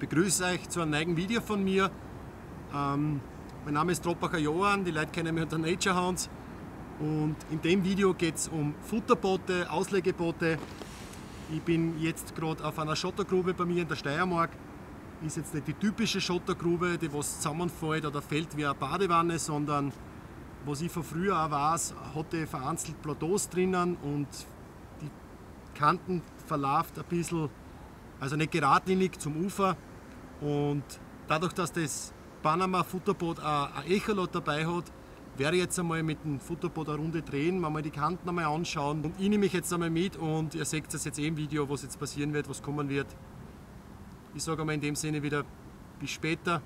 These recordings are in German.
begrüße euch zu einem neuen Video von mir. Mein Name ist Troppacher Johann, die Leute kennen mich unter Naturehounds. Und in dem Video geht es um Futterboote, Auslegeboote. Ich bin jetzt gerade auf einer Schottergrube bei mir in der Steiermark. Ist jetzt nicht die typische Schottergrube, die was zusammenfällt oder fällt wie eine Badewanne, sondern was ich von früher auch weiß, hatte vereinzelt Plateaus drinnen und die Kanten verlaufen ein bisschen, also nicht geradlinig zum Ufer. Und dadurch, dass das Panama Futterboot ein Echolot dabei hat, werde ich jetzt einmal mit dem Futterboot eine Runde drehen, mal die Kanten einmal anschauen. Und ich nehme mich jetzt einmal mit und ihr seht das jetzt im Video, was jetzt passieren wird, was kommen wird. Ich sage einmal in dem Sinne wieder bis später.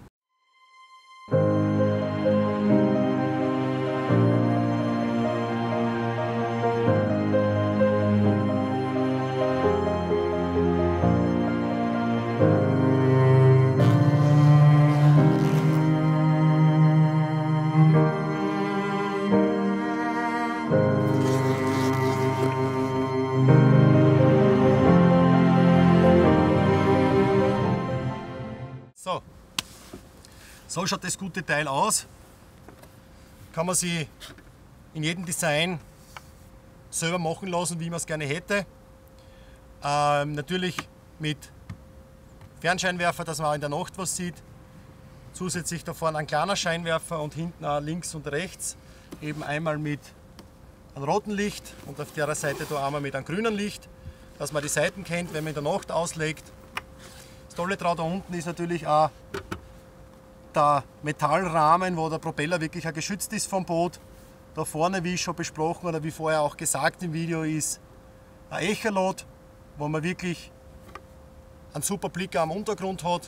So schaut das gute Teil aus. Kann man sich in jedem Design selber machen lassen, wie man es gerne hätte. Natürlich mit Fernscheinwerfer, dass man auch in der Nacht was sieht. Zusätzlich da vorne ein kleiner Scheinwerfer und hinten auch links und rechts eben einmal mit einem roten Licht und auf der Seite da einmal mit einem grünen Licht, dass man die Seiten kennt, wenn man in der Nacht auslegt. Das Tolle daran da unten ist natürlich auch der Metallrahmen, wo der Propeller wirklich auch geschützt ist vom Boot. Da vorne, wie ich schon besprochen oder wie vorher auch gesagt im Video, ist ein Echolot, wo man wirklich einen super Blick am Untergrund hat.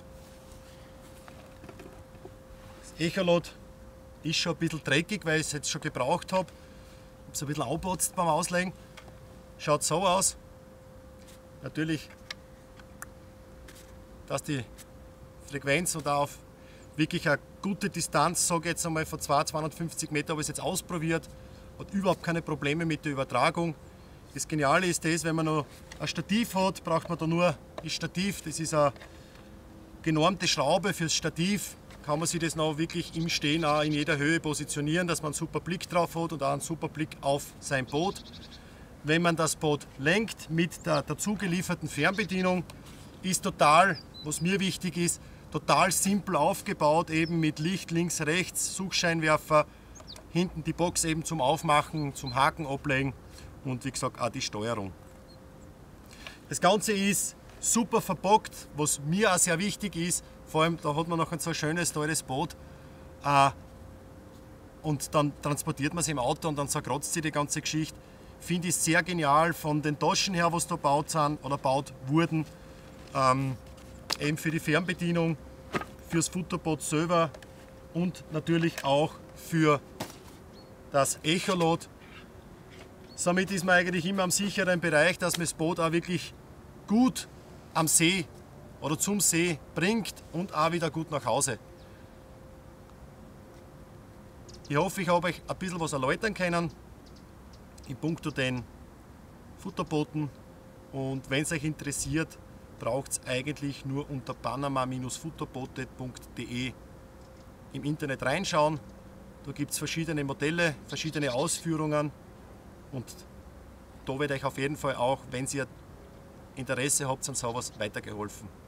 Das Echolot ist schon ein bisschen dreckig, weil ich es jetzt schon gebraucht habe. Ich habe es ein bisschen aufgeputzt beim Auslegen. Schaut so aus. Natürlich, dass die Frequenz und auf wirklich eine gute Distanz, sage ich jetzt einmal von 250 Meter, habe ich es jetzt ausprobiert, hat überhaupt keine Probleme mit der Übertragung. Das Geniale ist das, wenn man noch ein Stativ hat, braucht man da nur das Stativ, das ist eine genormte Schraube fürs Stativ, kann man sich das noch wirklich im Stehen auch in jeder Höhe positionieren, dass man einen super Blick drauf hat und auch einen super Blick auf sein Boot. Wenn man das Boot lenkt mit der dazu gelieferten Fernbedienung, ist total, was mir wichtig ist, total simpel aufgebaut, eben mit Licht links, rechts, Suchscheinwerfer, hinten die Box eben zum Aufmachen, zum Haken ablegen und wie gesagt auch die Steuerung. Das Ganze ist super verpackt, was mir auch sehr wichtig ist, vor allem da hat man noch ein so schönes, teures Boot und dann transportiert man es im Auto und dann zerkratzt sich die ganze Geschichte. Finde ich sehr genial von den Taschen her, was da gebaut sind oder gebaut wurden. Eben für die Fernbedienung, fürs Futterboot selber und natürlich auch für das Echolot. Somit ist man eigentlich immer am sicheren Bereich, dass man das Boot auch wirklich gut am See oder zum See bringt und auch wieder gut nach Hause. Ich hoffe, ich habe euch ein bisschen was erläutern können in puncto den Futterbooten, und wenn es euch interessiert, braucht es eigentlich nur unter panama-futterboote.de im Internet reinschauen. Da gibt es verschiedene Modelle, verschiedene Ausführungen und da wird euch auf jeden Fall auch, wenn ihr Interesse habt an sowas, weitergeholfen.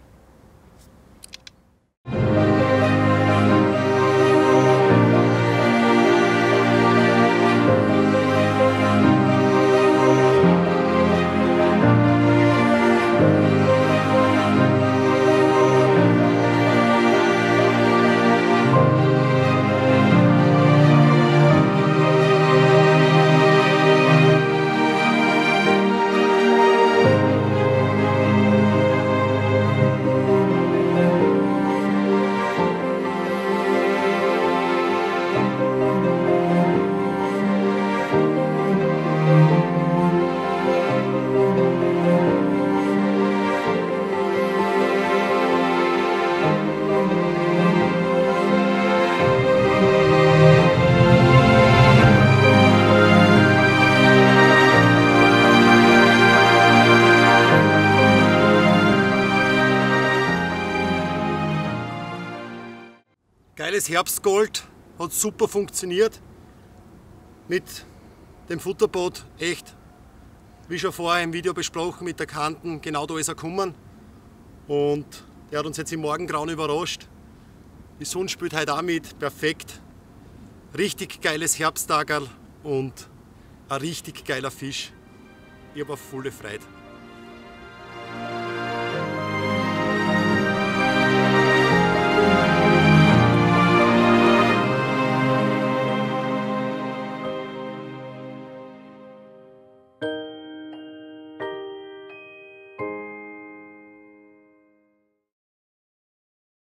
Geiles Herbstgold, hat super funktioniert. Mit dem Futterboot echt, wie schon vorher im Video besprochen, mit der Kanten, genau da ist er gekommen. Und der hat uns jetzt im Morgengrauen überrascht. Die Sonne spielt heute auch mit, perfekt. Richtig geiles Herbsttagerl und ein richtig geiler Fisch. Ich habe auf volle Freude.